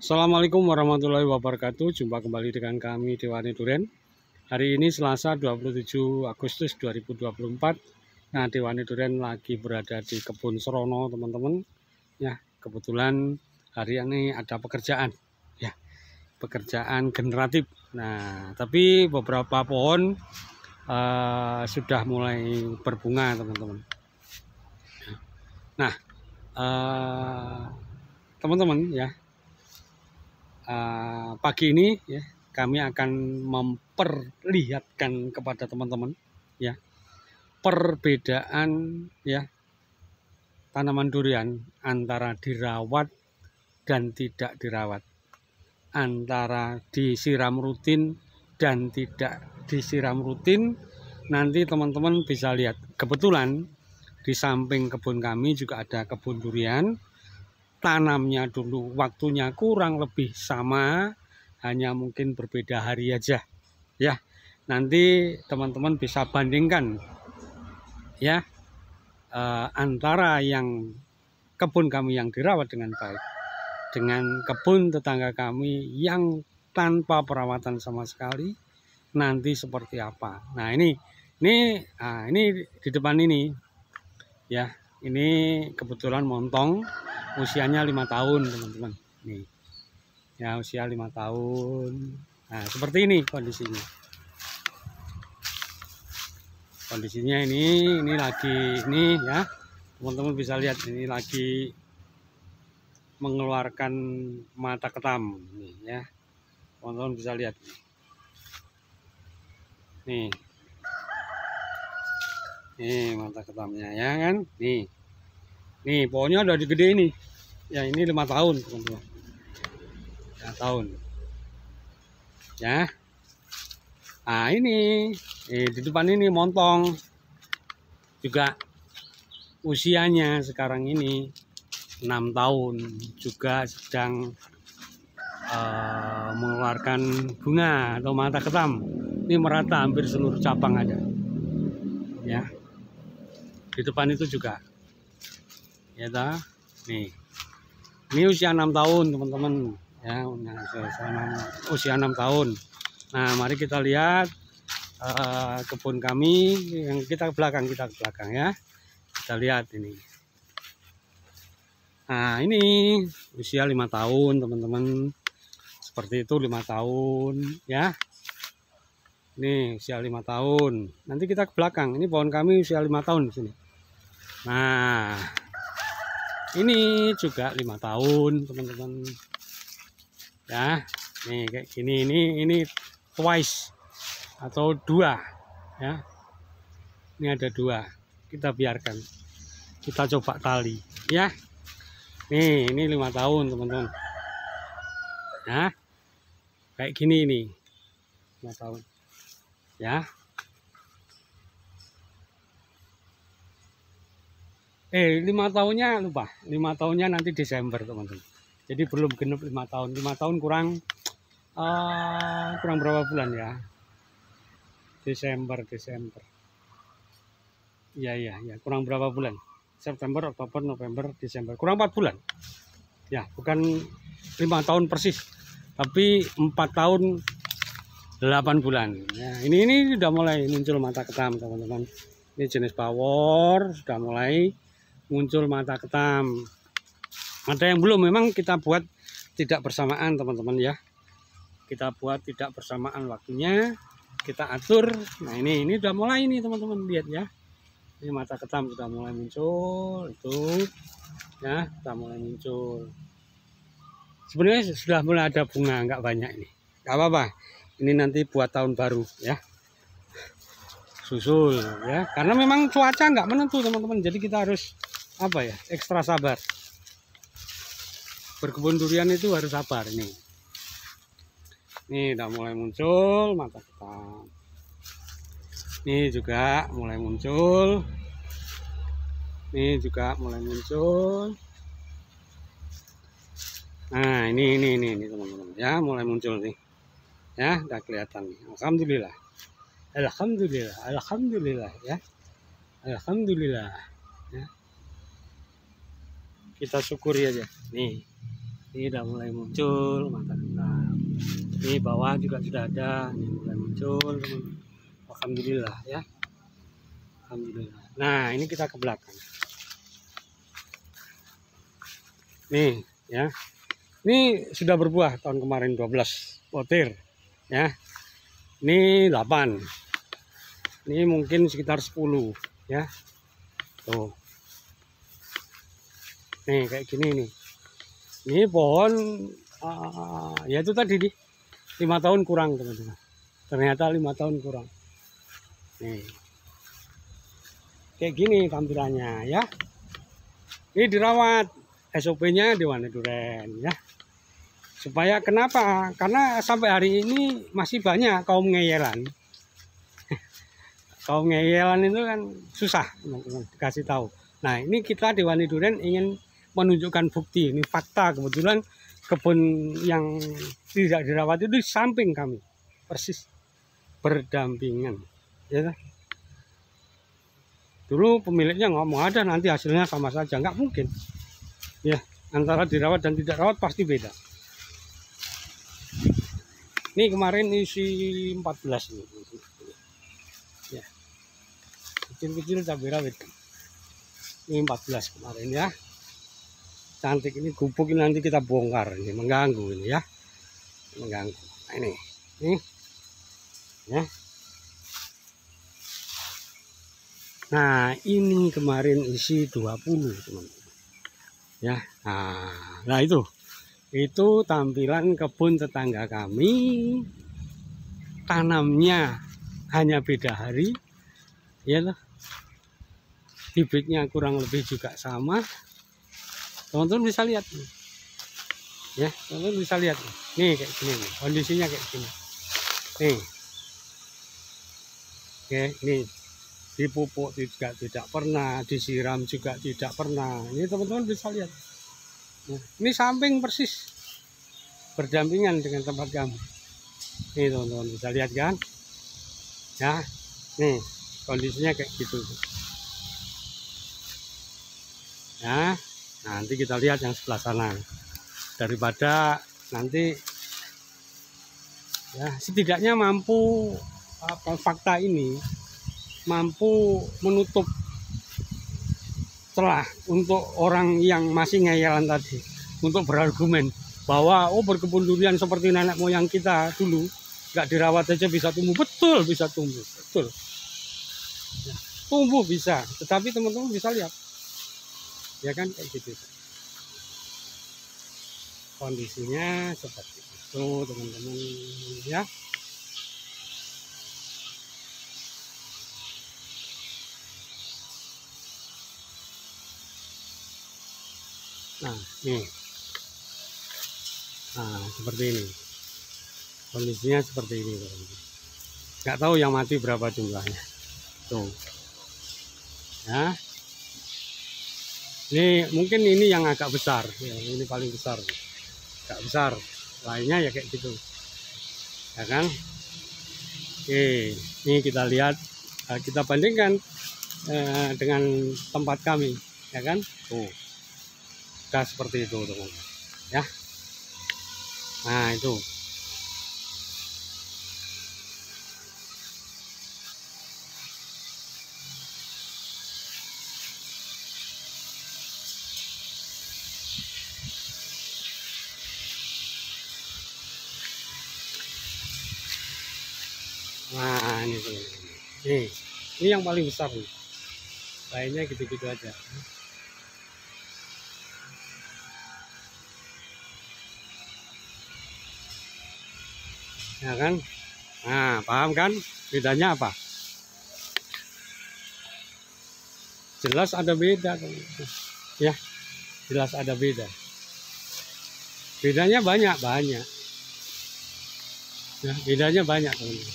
Assalamualaikum warahmatullahi wabarakatuh. Jumpa kembali dengan kami Dewani Duren. Hari ini Selasa 27 Agustus 2024. Nah, Dewani Duren lagi berada di Kebun Serono, teman-teman. Ya, kebetulan hari ini ada pekerjaan. Ya, pekerjaan generatif. Nah, tapi beberapa pohon sudah mulai berbunga, teman-teman. Nah, teman-teman ya. Pagi ini ya kami akan memperlihatkan kepada teman-teman ya perbedaan ya tanaman durian antara dirawat dan tidak dirawat, antara disiram rutin dan tidak disiram rutin. Nanti teman-teman bisa lihat, kebetulan di samping kebun kami juga ada kebun durian. Tanamnya dulu waktunya kurang lebih sama, hanya mungkin berbeda hari aja ya. Nanti teman-teman bisa bandingkan ya antara yang kebun kami yang dirawat dengan baik dengan kebun tetangga kami yang tanpa perawatan sama sekali, nanti seperti apa. Nah ini di depan ini ya, ini kebetulan montong, usianya 5 tahun teman-teman. Nih ya, usia 5 tahun. Nah seperti ini kondisinya. Kondisinya ini lagi ini ya, teman-teman bisa lihat ini lagi mengeluarkan mata ketam nih ya, teman-teman bisa lihat nih mata ketamnya ya kan. Nih pohonnya udah gede ini ya, ini 5 tahun teman-teman, 5 tahun ya. Nah ini di depan ini montong juga, usianya sekarang ini 6 tahun, juga sedang mengeluarkan bunga atau mata ketam. Ini merata hampir seluruh cabang ada ya. Di depan itu juga ya dah. Nih ini usia 6 tahun teman-teman ya, usia 6 tahun. Nah mari kita lihat kebun kami yang kita ke belakang ya, kita lihat ini. Nah ini usia 5 tahun teman-teman, seperti itu, 5 tahun ya. Ini usia 5 tahun. Nanti kita ke belakang, ini pohon kami usia 5 tahun di sini. Nah ini juga 5 tahun teman-teman ya. Nih kayak gini, ini twice atau 2 ya. Ini ada 2, kita biarkan, kita coba tali ya. Nih ini 5 tahun teman-teman ya, kayak gini nih 5 tahun ya. 5 tahunnya lupa, 5 tahunnya nanti Desember teman-teman, jadi belum genap 5 tahun. 5 tahun kurang berapa bulan ya, Desember ya kurang berapa bulan, September, Oktober, November, Desember, kurang 4 bulan ya, bukan 5 tahun persis tapi 4 tahun 8 bulan ya. Ini sudah mulai muncul mata ketam teman-teman, ini jenis pawor sudah mulai muncul mata ketam. Ada yang belum, memang kita buat tidak bersamaan teman-teman ya, kita buat tidak bersamaan waktunya, kita atur. Nah ini udah mulai ini teman-teman, lihat ya, ini mata ketam sudah mulai muncul itu ya, sudah mulai muncul. Sebenarnya sudah mulai ada bunga, nggak banyak ini, nggak apa-apa, ini nanti buat tahun baru ya, susul ya, karena memang cuaca nggak menentu teman-teman, jadi kita harus apa ya, ekstra sabar. Berkebun durian itu harus sabar. Ini udah mulai muncul mata ketam, ini juga mulai muncul, ini juga mulai muncul. Nah ini teman-teman ya, mulai muncul nih ya, udah kelihatan nih. Alhamdulillah ya, alhamdulillah ya, kita syukuri aja nih Ini udah mulai muncul mata kentang. Ini bawah juga sudah ada, ini mulai muncul. Alhamdulillah ya. Alhamdulillah. Nah, ini kita ke belakang. Nih ya. Ini sudah berbuah tahun kemarin 12 butir ya. Ini 8. Ini mungkin sekitar 10 ya. Tuh. Nih kayak gini nih. Ini pohon ya itu tadi nih 5 tahun kurang teman-teman. Ternyata 5 tahun kurang. Nih. Kayak gini tampilannya ya. Ini dirawat. SOP-nya Dewani Duren ya. Supaya kenapa? Karena sampai hari ini masih banyak kaum ngeyelan. Kaum ngeyelan itu kan susah teman-teman dikasih tahu. Nah, ini kita Dewani Duren ingin menunjukkan bukti, ini fakta. Kebetulan kebun yang tidak dirawat itu di samping kami, persis berdampingan ya. Dulu pemiliknya ngomong ada nanti hasilnya sama saja, nggak mungkin ya, antara dirawat dan tidak rawat pasti beda. Ini kemarin isi 14 ini ya, kecil-kecil cabai rawit. Ini 14 kemarin ya, cantik. Ini gubuk ini nanti kita bongkar, ini mengganggu ini ya, mengganggu. Nah, ini ya. Nah, ini kemarin isi 20 teman-teman ya. Nah itu tampilan kebun tetangga kami, tanamnya hanya beda hari ya loh. Bibitnya kurang lebih juga sama. Teman-teman bisa lihat nih. Ya, teman-teman bisa lihat nih kayak gini nih, kondisinya kayak gini. Nih. Oke, nih dipupuk juga tidak pernah, disiram juga tidak pernah. Ini teman-teman bisa lihat. Nah, ini samping persis berdampingan dengan tempat kami. Nih teman-teman bisa lihat kan? Ya, nih kondisinya kayak gitu. Ya, nanti kita lihat yang sebelah sana. Daripada nanti ya setidaknya mampu fakta ini mampu menutup celah untuk orang yang masih ngeyelan tadi, untuk berargumen bahwa berkebun durian seperti nenek moyang kita dulu nggak dirawat aja bisa tumbuh. Betul, bisa tumbuh, betul ya, tumbuh bisa, tetapi teman-teman bisa lihat ya kan kayak gitu kondisinya seperti itu teman-teman ya. Nah, nih. Nah, seperti ini. Kondisinya seperti ini. Nggak tahu yang mati berapa jumlahnya. Tuh. Ya. Ini mungkin ini yang agak besar. Ya, ini paling besar. Agak besar. Lainnya ya kayak gitu. Ya kan? Oke, ini kita lihat, kita bandingkan dengan tempat kami, ya kan? Tuh. Udah seperti itu, teman-teman. Ya. Nah, itu. Nah, ini tuh. Ini yang paling besar nih. Lainnya gitu-gitu aja. Ya kan? Nah, paham kan? Bedanya apa? Jelas ada beda. Ya, jelas ada beda. Bedanya banyak. Ya, bedanya banyak, teman-teman.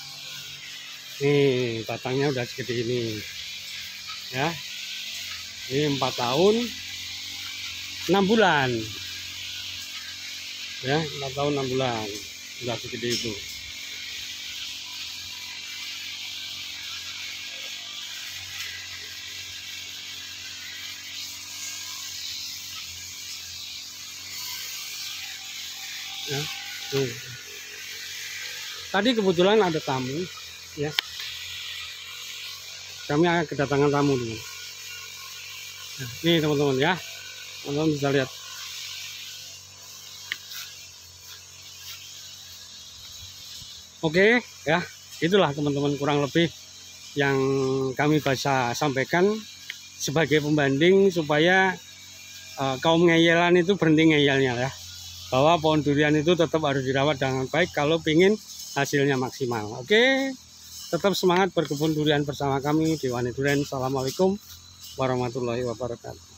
Nih, batangnya udah segede ini. Ya. Ini 4 tahun 6 bulan. Ya, 4 tahun 6 bulan. Udah segede itu. Ya. Tadi kebetulan ada tamu, ya. Kami akan kedatangan tamu nih. Nah, ini teman-teman ya, teman-teman bisa lihat. Oke, ya, itulah teman-teman kurang lebih yang kami bisa sampaikan sebagai pembanding supaya kaum ngeyelan itu berhenti ngeyelnya ya. Bahwa pohon durian itu tetap harus dirawat dengan baik kalau ingin hasilnya maksimal. Oke, tetap semangat berkebun durian bersama kami di Wani Durian. Assalamualaikum warahmatullahi wabarakatuh.